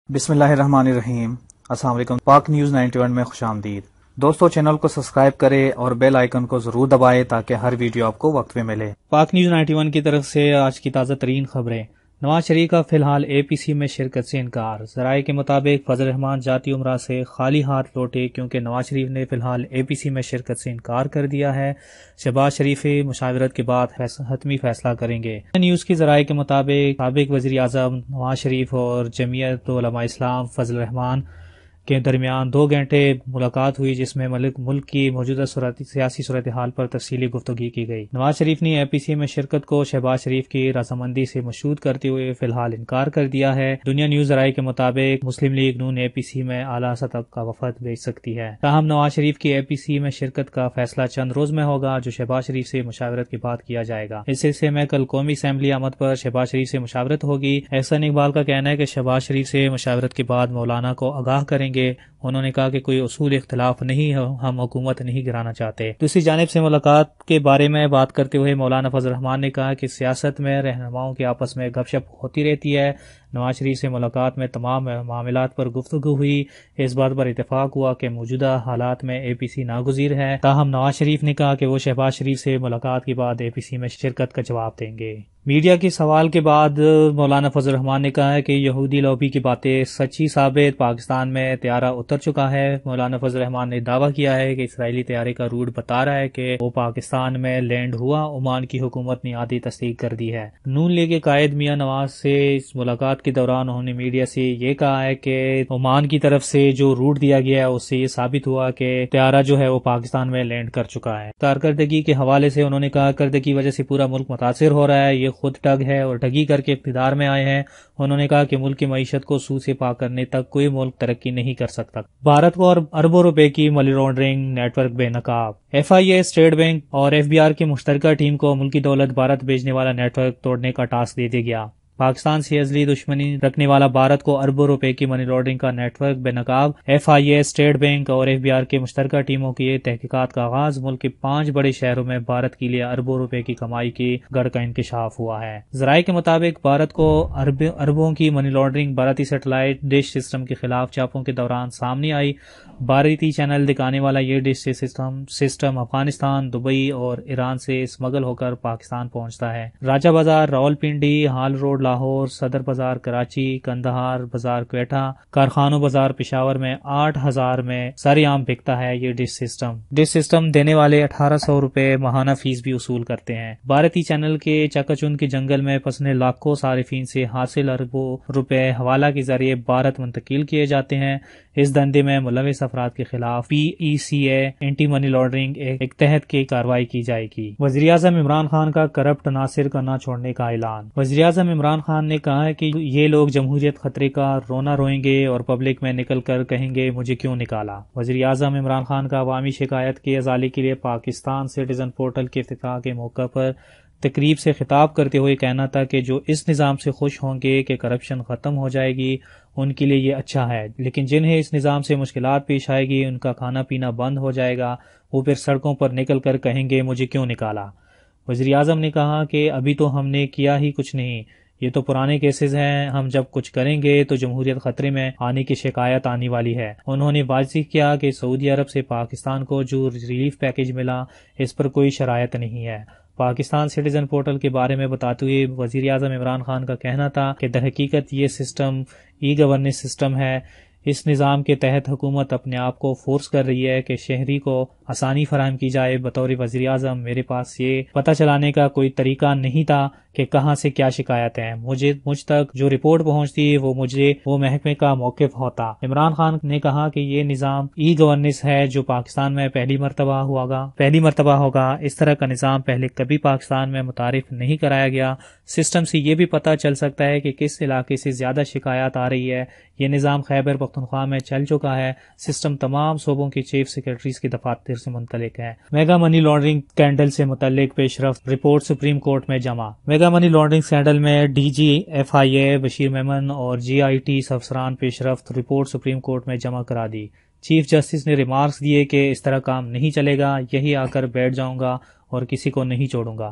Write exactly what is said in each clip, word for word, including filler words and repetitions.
بسم اللہ الرحمن الرحیم۔ السلام علیکم۔ پاک نیوز نائنٹی ون میں خوش آمدید۔ دوستو چینل کو سبسکرائب کریں اور بیل آئیکن کو ضرور دبائیں تاکہ ہر ویڈیو آپ کو وقت پہ ملے۔ پاک نیوز نائنٹی ون کی طرف سے آج کی تازہ ترین خبریں۔ نواز شریف کا فی الحال اے پی سی میں شرکت سے انکار۔ ذرائع کے مطابق فضل الرحمان جاتی عمرہ سے خالی ہاتھ لوٹے کیونکہ نواز شریف نے فی الحال اے پی سی میں شرکت سے انکار کر دیا ہے۔ شہباز شریف مشاورت کے بعد حتمی فیصلہ کریں گے۔ نیوز کی ذرائع کے مطابق سابق وزیر اعظم نواز شریف اور جمعیت علماء اسلام فضل الرحمان کے درمیان دو گھنٹے ملاقات ہوئی، جس میں ملک ملک کی موجودہ سیاسی صورتحال پر تفصیلی گفتگو کی گئی۔ نواز شریف نے اے پی سی میں شرکت کو شہباز شریف کی رضامندی سے مشروط کرتے ہوئے فی الحال انکار کر دیا ہے۔ دنیا نیوز ذرائع کے مطابق مسلم لیگ نون اے پی سی میں اعلیٰ سطح کا وفد بھیج سکتی ہے، تاہم نواز شریف کی اے پی سی میں شرکت کا فیصلہ چند روز میں ہوگا، جو شہباز شریف سے مشاورت کے بعد کیا جائے گا۔ اس سلسلے میں کل قومی اسمبلی آمد پر شہباز شریف سے مشاورت ہوگی۔ احسن اقبال کا کہنا ہے کہ شہباز شریف سے مشاورت کے بعد مولانا کو آگاہ کریں گے۔ انہوں نے کہا کہ کوئی اصول اختلاف نہیں ہے، ہم حکومت نہیں گرانا چاہتے۔ دوسری جانب سے ملاقات کے بارے میں بات کرتے ہوئے مولانا فضل الرحمان نے کہا کہ سیاست میں رہنماؤں کے آپس میں گپ شپ ہوتی رہتی ہے۔ نواز شریف سے ملاقات میں تمام معاملات پر گفتگو ہوئی۔ اس بات پر اتفاق ہوا کہ موجودہ حالات میں اے پی سی ناگزیر ہے، تاہم نواز شریف نے کہا کہ وہ شہباز شریف سے ملاقات کے بعد اے پی سی میں شرکت کا جواب دیں گے۔ میڈیا کے سوال کے بعد مولانا فضل الرحمان نے کہا ہے کہ یہودی لابی کی باتیں سچی ثابت، پاکستان میں طیارہ اتر چکا ہے۔ مولانا فضل الرحمان نے دعویٰ کیا ہے کہ اسرائیلی طیارے کا روٹ بتا رہا ہے کہ وہ پاکستان میں لینڈ ہوا۔ عمان کی حکومت نے آدھی تصدیق کر دی ہے۔ نون لیگ کے قائد میاں نواز سے اس ملاقات کے دوران انہوں نے میڈیا سے یہ کہا ہے کہ عمان کی طرف سے جو روٹ دیا گیا ہے اس سے یہ ثابت ہوا کہ طیارہ جو ہے وہ پاکستان میں لینڈ کر چکا ہے۔ کارکردگی کے حوالے سے انہوں نے کہا کارکردگی کی وجہ سے پورا ملک متاثر ہو رہا ہے، یہ خود ٹگ ہے اور ٹگی کر کے اقتدار میں آئے ہیں۔ انہوں نے کہا کہ ملک کی معیشت کو سود سے پاک کرنے تک کوئی ملک ترقی نہیں کر سکتا۔ بھارت کو اربوں روپے کی منی لانڈرنگ نیٹ ورک بے نقاب۔ F I A, state bank اور ایف بی آر کی مشترکہ ٹیم کو ملکی دولت بھارت بھیجنے والا نیٹ ورک توڑنے کا ٹاسک دے دیا گیا۔ پاکستان سے ازلی دشمنی رکھنے والا بھارت کو اربوں روپے کی منی لانڈرنگ کا نیٹ ورک بے نقاب۔ F I A, state bank اور ایف بی آر کے مشترکہ ٹیموں کی یہ تحقیقات کا آغاز ملک کے پانچ بڑے شہروں میں بھارت کے لیے اربوں روپے کی کمائی کی گڑھ کا انکشاف ہوا ہے۔ ذرائع کے مطابق بھارت کو ارب اربوں کی منی لانڈرنگ بھارتی سیٹلائٹ ڈش سسٹم کے خلاف چاپوں کے دوران سامنے آئی۔ بھارتی چینل دکھانے والا یہ dish system system Afghanistan, Dubai اور ایران سے اسمگل ہو کر پاکستان پہنچتا ہے۔ Raja Bazaar Rawalpindi, hall road Lahore, Saddar Bazaar Karachi, کندہار بازار کوئٹہ، کارخانوں بازار پشاور میں آٹھ ہزار میں سر عام بکتا ہے۔ یہ ڈش سسٹم ڈش سسٹم دینے والے اٹھارہ سو روپے ماہانہ فیس بھی وصول کرتے ہیں۔ بھارتی چینل کے چکاچوند کے جنگل میں پسنے لاکھوں صارفین سے حاصل اربوں روپے حوالہ کے ذریعے بھارت منتقل کیے جاتے ہیں۔ اس دھندے میں ملوث افراد کے خلاف پی ای سی اے اینٹی منی لانڈرنگ ایک تحت کی کارروائی کی جائے گی۔ وزیر اعظم عمران خان کا کرپٹ عناصر کا نہ چھوڑنے کا اعلان۔ وزیر اعظم عمران خان نے کہا ہے کہ یہ لوگ جمہوریت خطرے کا رونا روئیں گے اور پبلک میں نکل کر کہیں گے مجھے کیوں نکالا۔ وزیر اعظم عمران خان کا عوامی شکایت کی ازالے کے لیے پاکستان سٹیزن پورٹل کے افتتاح کے موقع پر تقریب سے خطاب کرتے ہوئے کہنا تھا کہ جو اس نظام سے خوش ہوں گے کہ کرپشن ختم ہو جائے گی ان کے لیے یہ اچھا ہے، لیکن جنہیں اس نظام سے مشکلات پیش آئے گی، ان کا کھانا پینا بند ہو جائے گا، وہ پھر سڑکوں پر نکل کر کہیں گے مجھے کیوں نکالا۔ وزیر اعظم نے کہا کہ ابھی تو ہم نے کیا ہی کچھ نہیں، یہ تو پرانے کیسز ہیں، ہم جب کچھ کریں گے تو جمہوریت خطرے میں آنے کی شکایت آنے والی ہے۔ انہوں نے واضح کیا کہ سعودی عرب سے پاکستان کو جو ریلیف پیکیج ملا اس پر کوئی شرائط نہیں ہے۔ پاکستان سٹیزن پورٹل کے بارے میں بتاتے ہوئے وزیر اعظم عمران خان کا کہنا تھا کہ در حقیقت یہ سسٹم ای گورننس سسٹم ہے۔ اس نظام کے تحت حکومت اپنے آپ کو فورس کر رہی ہے کہ شہری کو آسانی فراہم کی جائے۔ بطور وزیر اعظم میرے پاس یہ پتہ چلانے کا کوئی طریقہ نہیں تھا کہ کہاں سے کیا شکایت ہے، مجھے مجھ تک جو رپورٹ پہنچتی وہ مجھے وہ محکمے کا موقف ہوتا۔ عمران خان نے کہا کہ یہ نظام ای گورننس ہے جو پاکستان میں پہلی مرتبہ ہوگا پہلی مرتبہ ہوگا اس طرح کا نظام پہلے کبھی پاکستان میں متعارف نہیں کرایا گیا۔ سسٹم سے یہ بھی پتہ چل سکتا ہے کہ کس علاقے سے زیادہ شکایات آ رہی ہے۔ یہ نظام خیبر پختونخوا میں چل چکا ہے۔ سسٹم تمام صوبوں کے چیف سیکرٹریز کے دفاتر سے منطلق ہے۔ میگا منی لانڈرنگ اسکینڈل سے متعلق پیش رفت رپورٹ سپریم کورٹ میں جمع۔ میگا منی لانڈرنگ اسکینڈل میں D G F I A Bashir Memon اور جی آئی ٹی افسران پیش رفت رپورٹ سپریم کورٹ میں جمع کرا دی۔ چیف جسٹس نے ریمارکس دیے کہ اس طرح کام نہیں چلے گا، یہی آ کر بیٹھ جاؤں گا اور کسی کو نہیں چھوڑوں گا۔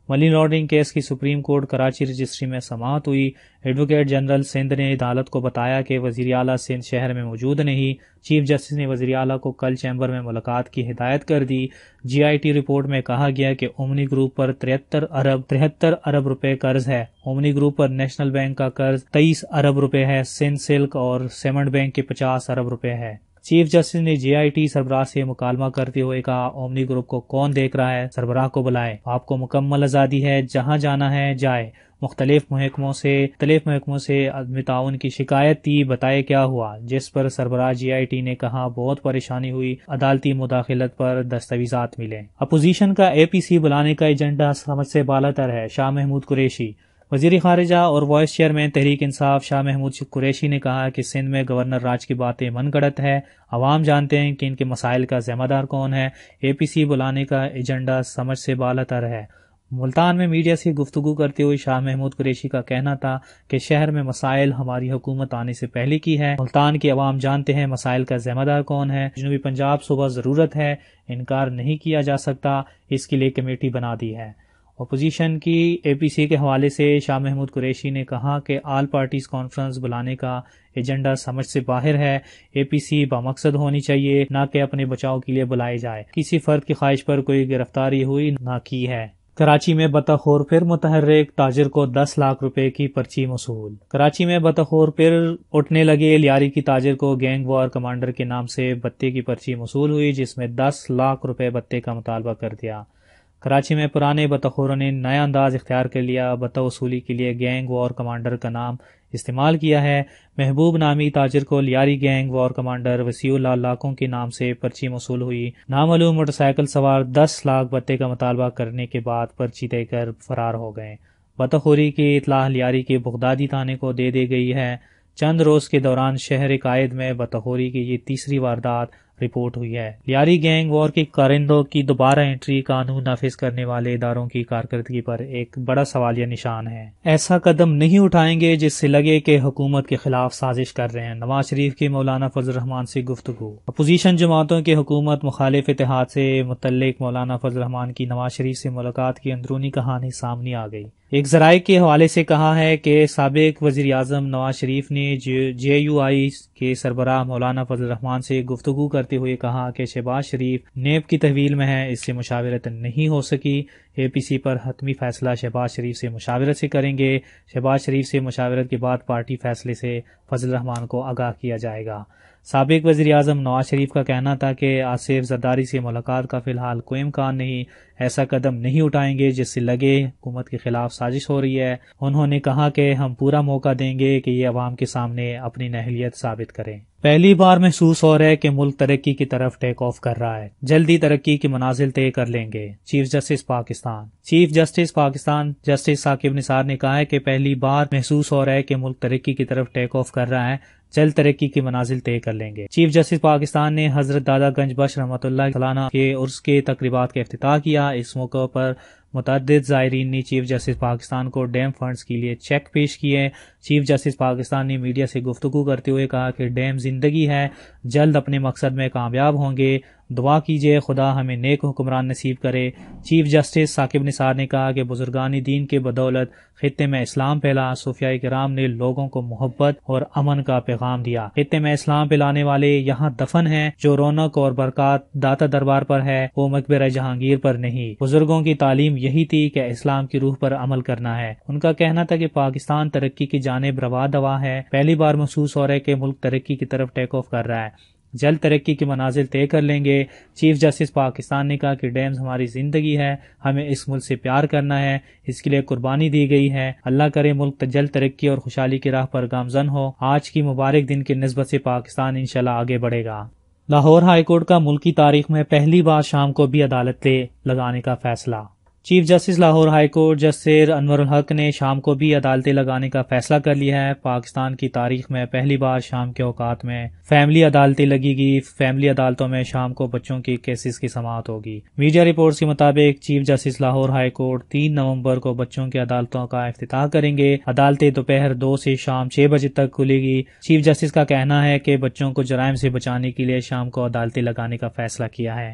منی لانڈرنگ کیس کی سپریم کورٹ کراچی رجسٹری میں سماعت ہوئی۔ ایڈوکیٹ جنرل سندھ نے عدالت کو بتایا کہ وزیر اعلیٰ سندھ شہر میں موجود نہیں۔ چیف جسٹس نے وزیر اعلیٰ کو کل چیمبر میں ملاقات کی ہدایت کر دی۔ جی آئی ٹی رپورٹ میں کہا گیا کہ اومنی گروپ پر تریہتر ارب تریہتر ارب روپے قرض ہے۔ اومنی گروپ پر نیشنل بینک کا قرض تیئیس ارب روپے ہے۔ سندھ سلک اور سیمنٹ بینک کے پچاس ارب روپے ہے۔ چیف جسٹس نے جے آئی ٹی سربراہ سے مکالمہ کرتے ہوئے کہا، اومنی گروپ کو کون دیکھ رہا ہے؟ سربراہ کو بلائے، آپ کو مکمل آزادی ہے، جہاں جانا ہے جائے۔ مختلف محکموں سے مختلف محکموں سے عدم تعاون کی شکایت تھی، بتائے کیا ہوا، جس پر سربراہ جے آئی ٹی نے کہا بہت پریشانی ہوئی، عدالتی مداخلت پر دستاویزات ملے۔ اپوزیشن کا اے پی سی بلانے کا ایجنڈا سمجھ سے بالاتر ہے، شاہ محمود قریشی۔ وزیر خارجہ اور وائس چیئرمین تحریک انصاف شاہ محمود قریشی نے کہا کہ سندھ میں گورنر راج کی باتیں من گھڑت ہے، عوام جانتے ہیں کہ ان کے مسائل کا ذمہ دار کون ہے، اے پی سی بلانے کا ایجنڈا سمجھ سے بالاتر ہے۔ ملتان میں میڈیا سے گفتگو کرتے ہوئے شاہ محمود قریشی کا کہنا تھا کہ شہر میں مسائل ہماری حکومت آنے سے پہلے کی ہے، ملتان کے عوام جانتے ہیں مسائل کا ذمہ دار کون ہے، جنوبی پنجاب صوبہ ضرورت ہے، انکار نہیں کیا جا سکتا، اس کے لیے کمیٹی بنا دی ہے۔ اپوزیشن کی اے پی سی کے حوالے سے شاہ محمود قریشی نے کہا کہ آل پارٹیز کانفرنس بلانے کا ایجنڈا سمجھ سے باہر ہے، اے پی سی بامقصد ہونی چاہیے، نہ کہ اپنے بچاؤ کے لیے بلائے جائے، کسی فرد کی خواہش پر کوئی گرفتاری ہوئی نہ کی ہے۔ کراچی میں بطخور پھر متحرک تاجر کو دس لاکھ روپے کی پرچی موصول۔ کراچی میں بطخور پھر اٹھنے لگے لیاری کی تاجر کو گینگ وار کمانڈر کے نام سے بتے کی پرچی موصول ہوئی، جس میں دس لاکھ روپے بتے کا مطالبہ کر دیا۔ کراچی میں پرانے بطخوروں نے نیا انداز اختیار کر لیا، بتہ وصولی کے لیے گینگ وار کمانڈر کا نام استعمال کیا ہے۔ محبوب نامی تاجر کو لیاری گینگ وار کمانڈر وسیع اللہ لاکھوں کے نام سے پرچی موصول ہوئی۔ نامعلوم موٹر سائیکل سوار دس لاکھ بتے کا مطالبہ کرنے کے بعد پرچی دے کر فرار ہو گئے۔ بطخوری کی اطلاع لیاری کے بغدادی تھانے کو دے دی گئی ہے۔ چند روز کے دوران شہر قائد میں بطخوری کی یہ تیسری واردات رپورٹ ہوئی ہے۔ لیاری گینگ وار کی کارندوں کی دوبارہ انٹری قانون نافذ کرنے والے اداروں کی کارکردگی پر ایک بڑا سوالیہ نشان ہے۔ ایسا قدم نہیں اٹھائیں گے جس سے لگے کہ حکومت کے خلاف سازش کر رہے ہیں، نواز شریف کی مولانا فضل الرحمان سے گفتگو۔ اپوزیشن جماعتوں کے حکومت مخالف اتحاد سے متعلق مولانا فضل الرحمان کی نواز شریف سے ملاقات کی اندرونی کہانی سامنے آ گئی۔ ایک ذرائع کے حوالے سے کہا ہے کہ سابق وزیر اعظم نواز شریف نے جے یو آئی کے سربراہ مولانا فضل الرحمان سے گفتگو کرتے ہوئے کہا کہ شہباز شریف نیب کی تحویل میں ہے، اس سے مشاورت نہیں ہو سکی، اے پی سی پر حتمی فیصلہ شہباز شریف سے مشاورت سے کریں گے، شہباز شریف سے مشاورت کے بعد پارٹی فیصلے سے فضل الرحمان کو آگاہ کیا جائے گا۔ سابق وزیر اعظم نواز شریف کا کہنا تھا کہ آصف زرداری سے ملاقات کا فی الحال کوئی امکان نہیں، ایسا قدم نہیں اٹھائیں گے جس سے لگے حکومت کے خلاف سازش ہو رہی ہے۔ انہوں نے کہا کہ ہم پورا موقع دیں گے کہ یہ عوام کے سامنے اپنی اہلیت ثابت کریں۔ پہلی بار محسوس ہو رہا ہے کہ ملک ترقی کی طرف ٹیک آف کر رہا ہے، جلدی ترقی کی منازل طے کر لیں گے، chief justice Pakistan chief justice Pakistan justice Saqib Nisar نے کہا ہے کہ پہلی بار محسوس ہو رہا ہے کہ ملک ترقی کی طرف ٹیک آف کر رہا ہے، جلد ترقی کی منازل طے کر لیں گے۔ چیف جسٹس پاکستان نے حضرت دادا گنج بخش رحمۃ اللہ سالانہ کے عرس کے تقریبات کا افتتاح کیا۔ اس موقع پر متعدد زائرین نے چیف جسٹس پاکستان کو ڈیم فنڈز کے لیے چیک پیش کیے۔ چیف جسٹس پاکستان نے میڈیا سے گفتگو کرتے ہوئے کہا کہ ڈیم زندگی ہے، جلد اپنے مقصد میں کامیاب ہوں گے، دعا کیجئے خدا ہمیں نیک حکمران نصیب کرے۔ چیف جسٹس ثاقب نثار نے کہا کہ بزرگان دین کے بدولت خطے میں اسلام پھیلا، صوفیاء کرام نے لوگوں کو محبت اور امن کا پیغام دیا۔ خطے میں اسلام پھیلانے والے یہاں دفن ہیں، جو رونق اور برکات داتا دربار پر ہے وہ مقبرہ جہانگیر پر نہیں۔ بزرگوں کی تعلیم یہی تھی کہ اسلام کی روح پر عمل کرنا ہے۔ ان کا کہنا تھا کہ پاکستان ترقی کی جانب رواں دوا ہے، پہلی بار محسوس ہو رہا ہے کہ ملک ترقی کی طرف ٹیک آف کر رہا ہے، جلد ترقی کی منازل طے کر لیں گے۔ چیف جسٹس پاکستان نے کہا کہ ڈیمز ہماری زندگی ہے، ہمیں اس ملک سے پیار کرنا ہے، اس کے لیے قربانی دی گئی ہے، اللہ کرے ملک جلد ترقی اور خوشحالی کی راہ پر گامزن ہو۔ آج کی مبارک دن کی نسبت سے پاکستان انشاءاللہ آگے بڑھے گا۔ لاہور ہائی کورٹ کا ملکی تاریخ میں پہلی بار شام کو بھی عدالتیں لگانے کا فیصلہ۔ Chief justice Lahore high court justice Anwar ul Haq نے شام کو بھی عدالتیں لگانے کا فیصلہ کر لیا ہے۔ پاکستان کی تاریخ میں پہلی بار شام کے اوقات میں فیملی عدالتیں لگی گی۔ فیملی عدالتوں میں شام کو بچوں کی کیسز کی سماعت ہوگی۔ میڈیا رپورٹس کے مطابق chief justice Lahore high court تین نومبر کو بچوں کی عدالتوں کا افتتاح کریں گے۔ عدالتیں دوپہر دو سے شام چھ بجے تک کھلے گی۔ چیف جسٹس کا کہنا ہے کہ بچوں کو جرائم سے بچانے کے لیے شام کو عدالتیں لگانے کا فیصلہ کیا ہے۔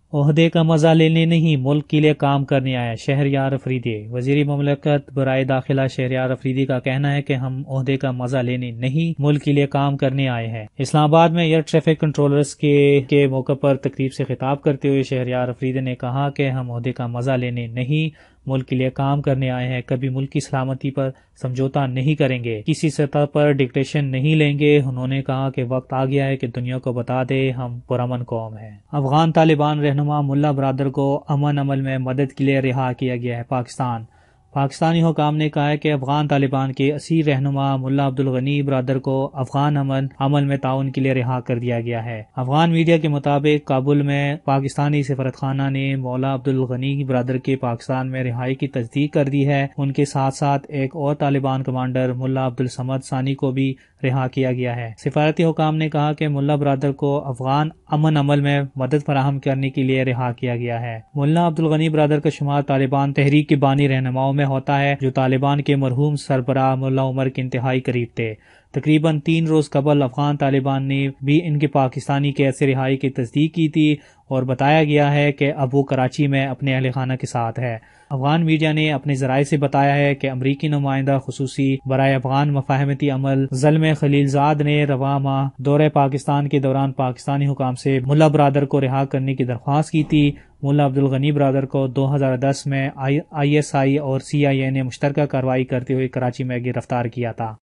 عہدے کا مزہ لینے نہیں ملک کے لیے کام کرنے آیا شہریار افریدی۔ وزیر مملکت برائے داخلہ شہریار افریدی کا کہنا ہے کہ ہم عہدے کا مزہ لینے نہیں ملک کے لیے کام کرنے آئے ہیں۔ اسلام آباد میں ایئر ٹریفک کنٹرولرز کے کے موقع پر تقریب سے خطاب کرتے ہوئے شہریار افریدی نے کہا کہ ہم عہدے کا مزہ لینے نہیں ملک کے لیے کام کرنے آئے ہیں، کبھی ملک کی سلامتی پر سمجھوتا نہیں کریں گے، کسی سطح پر ڈکٹیشن نہیں لیں گے۔ انہوں نے کہا کہ وقت آ گیا ہے کہ دنیا کو بتا دے ہم پرامن قوم ہیں۔ افغان طالبان رہنما ملا برادر کو امن عمل میں مدد کے لیے رہا کیا گیا ہے۔ پاکستان پاکستانی حکام نے کہا ہے کہ افغان طالبان کے اسیر رہنما ملا عبدالغنی برادر کو افغان امن عمل میں تعاون کے لیے رہا کر دیا گیا ہے۔ افغان میڈیا کے مطابق کابل میں پاکستانی سفارتخانہ نے مولا عبدالغنی برادر کے پاکستان میں رہائی کی تصدیق کر دی ہے۔ ان کے ساتھ ساتھ ایک اور طالبان کمانڈر ملا عبدالصمد ثانی کو بھی رہا کیا گیا ہے۔ سفارتی حکام نے کہا کہ ملا برادر کو افغان امن عمل میں مدد فراہم کرنے کے لیے رہا کیا گیا ہے۔ ملا عبدالغنی برادر کا شمار طالبان تحریک کے بانی رہنماؤں میں ہوتا ہے جو طالبان کے مرحوم سربراہ ملا عمر کے انتہائی قریب تھے۔ تقریباً تین روز قبل افغان طالبان نے بھی ان کے پاکستانی قید سے رہائی کی تصدیق کی تھی اور بتایا گیا ہے کہ اب وہ کراچی میں اپنے اہل خانہ کے ساتھ ہے۔ افغان میڈیا نے اپنے ذرائع سے بتایا ہے کہ امریکی نمائندہ خصوصی برائے افغان مفاہمتی عمل زلمے خلیل زاد نے رواں ماہ دورہ پاکستان کے دوران پاکستانی حکام سے ملا برادر کو رہا کرنے کی درخواست کی تھی۔ ملا عبدالغنی برادر کو دو ہزار دس میں آئی ایس آئی اور سی آئی اے نے مشترکہ کارروائی کرتے ہوئے کراچی میں گرفتار کیا تھا۔